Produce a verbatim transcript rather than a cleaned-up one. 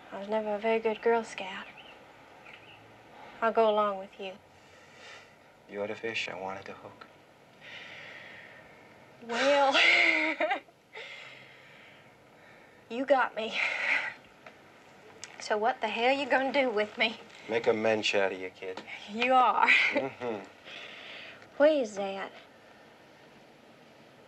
I was never a very good Girl Scout. I'll go along with you. You're the fish I wanted to hook. Well, you got me. So what the hell you gonna do with me? Make a mensch out of you, kid. You are. Mm-hmm. Where is that?